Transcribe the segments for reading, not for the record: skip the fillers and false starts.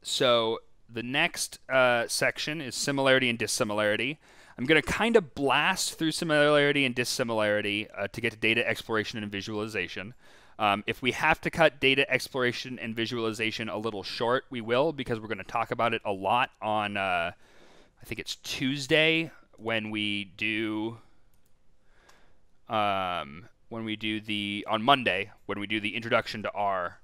So the next section is similarity and dissimilarity. I'm going to kind of blast through similarity and dissimilarity to get to data exploration and visualization. If we have to cut data exploration and visualization a little short, we will, because we're going to talk about it a lot on, I think it's Tuesday when we do on Monday when we do the introduction to R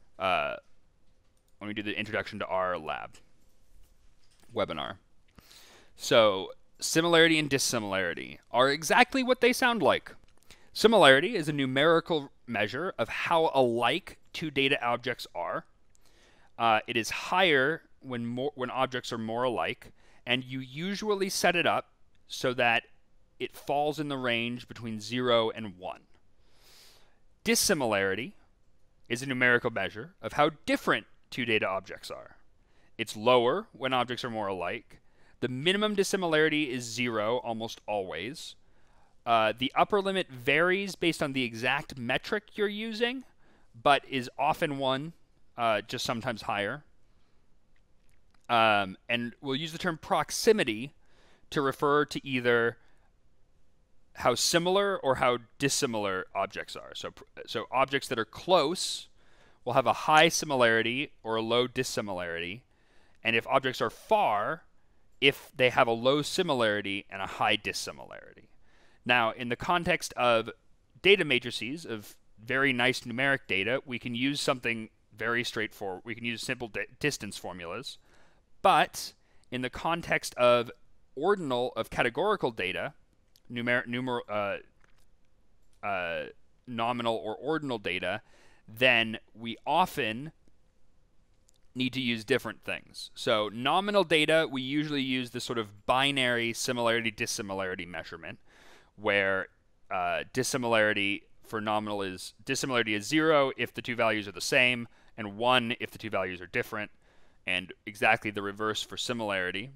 lab webinar. So similarity and dissimilarity are exactly what they sound like. Similarity is a numerical measure of how alike two data objects are. It is higher when objects are more alike, and you usually set it up so that it falls in the range between 0 and 1. Dissimilarity is a numerical measure of how different two data objects are. It's lower when objects are more alike. The minimum dissimilarity is 0 almost always. The upper limit varies based on the exact metric you're using, but is often 1, just sometimes higher. And we'll use the term proximity to refer to either how similar or how dissimilar objects are. So objects that are close will have a high similarity or a low dissimilarity. And if objects are far, if they have a low similarity and a high dissimilarity. Now, in the context of data matrices, of very nice numeric data, we can use something very straightforward. We can use simple distance formulas. But in the context of categorical data, nominal or ordinal data, then we often need to use different things. So nominal data, we usually use this sort of binary similarity-dissimilarity measurement, where dissimilarity for nominal is 0 if the two values are the same, and 1 if the two values are different, and exactly the reverse for similarity.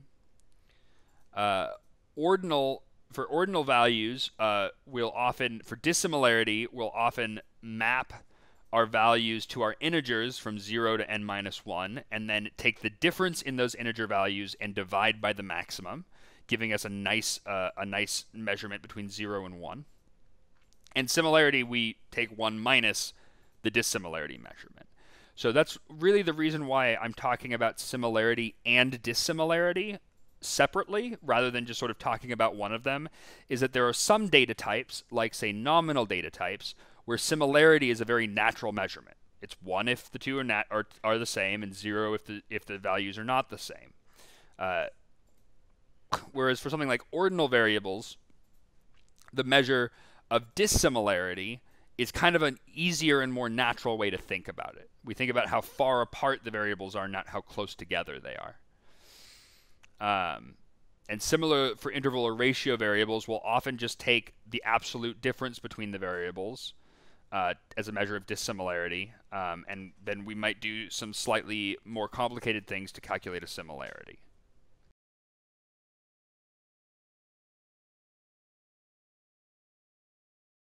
For ordinal values, for dissimilarity, we'll often map our values to our integers from 0 to n-1, and then take the difference in those integer values and divide by the maximum, giving us a nice measurement between 0 and 1. And similarity, we take 1 minus the dissimilarity measurement. So that's really the reason why I'm talking about similarity and dissimilarity separately, rather than just sort of talking about one of them, is that there are some data types, like say nominal data types, where similarity is a very natural measurement. It's 1 if the two are the same, and 0 if the values are not the same. Whereas for something like ordinal variables, the measure of dissimilarity is kind of an easier and more natural way to think about it. We think about how far apart the variables are, not how close together they are. And similar for interval or ratio variables, we'll often just take the absolute difference between the variables as a measure of dissimilarity, and then we might do some slightly more complicated things to calculate a similarity.